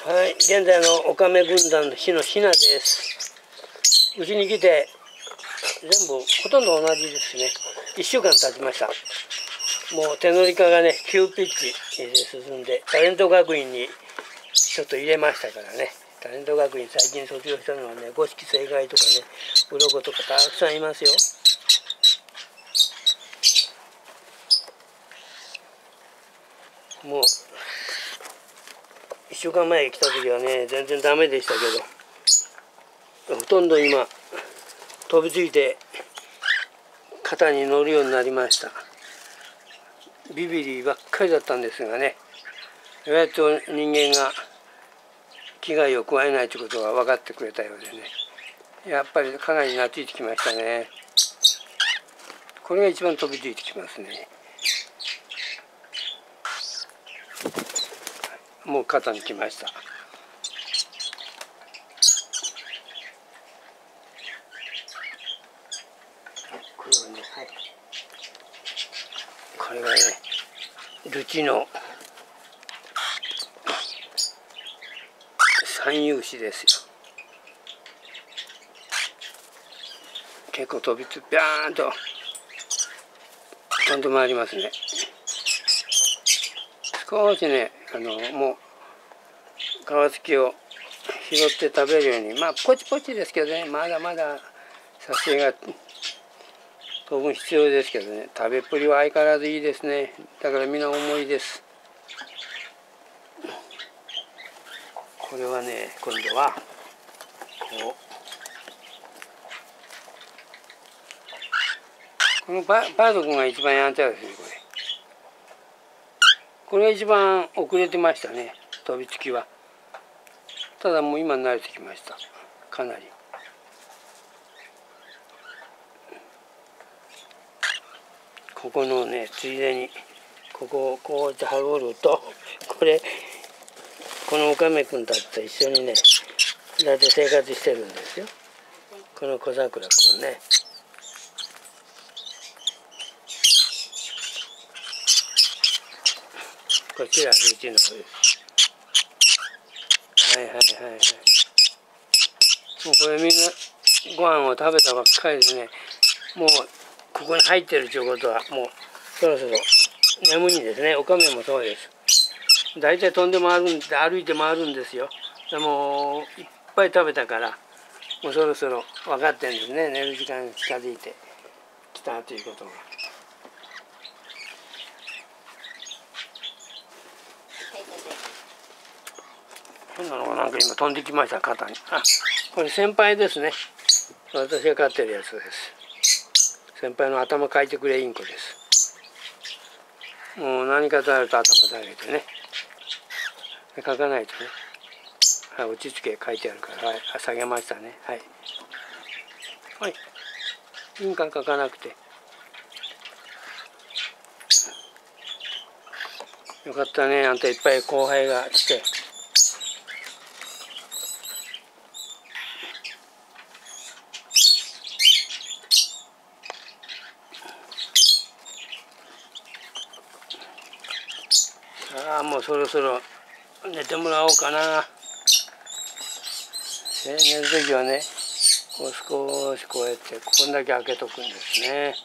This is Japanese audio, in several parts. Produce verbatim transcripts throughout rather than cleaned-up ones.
はい、現在のオカメ軍団の日のひなです。うちに来て全部ほとんど同じですね。いっしゅうかん経ちました。もう手乗り化がね急ピッチで進んで、タレント学院にちょっと入れましたからね。タレント学院最近卒業したのはね、五色正解とかね、鱗とかたくさんいますよ。もういっしゅうかんまえ来た時はね全然ダメでしたけど、ほとんど今飛びついて肩に乗るようになりました。ビビリばっかりだったんですがね、意外と人間が危害を加えないということが分かってくれたようでね、やっぱりかなり懐いてきましたね。これが一番飛びついてきますね。もう肩に来ました。これはね、はい、これがねルチの三遊子ですよ。結構飛びつビャーンと飛んで回りますね。少しね、あのもう皮付きを拾って食べるように、まあポチポチですけどね、まだまだ撮影が当分必要ですけどね、食べっぷりは相変わらずいいですね。だからみんな重いです。これはね、今度はこうこのババード君が一番やんちゃですね。これこれが一番遅れてましたね、飛びつきは。ただもう今慣れてきました、かなり。ここのね、ついでにここをこうやってはごると、これこのオカメ君たちと一緒にねだいたい生活してるんですよ、この小桜君ね。こちらうちの方です。はいはいはいはい。もうこれみんなご飯を食べたばっかりでね、もうここに入ってるということはもうそろそろ眠いんですね。オカメもそうです。大体飛んで回るんで歩いて回るんですよ。でもいっぱい食べたからもうそろそろ分かってるんですね。寝る時間が近づいてきたということが。変なのがなんか今飛んできました、肩に。あ、これ先輩ですね。私が飼ってるやつです。先輩の頭かいてくれインコです。もう何かとあると頭下げてね、書かないとね、はい、落ち着け書いてあるから、はい、下げましたね。はいはい、印鑑書かなくてよかったね。あんたいっぱい後輩が来て。ああ、もうそろそろ寝てもらおうかな。寝る時はね、こう少しこうやってこんだけ開けとくんですね。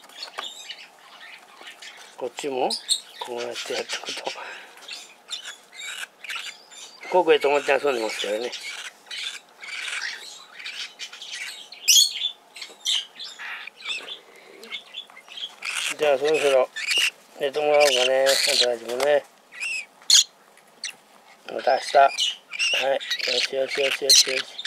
こっちもこうやってやっとくとここへと思って遊んでますからね。じゃあそろそろ寝てもらおうかね、あんたたちもね。また明日。はい、よしよしよしよしよし。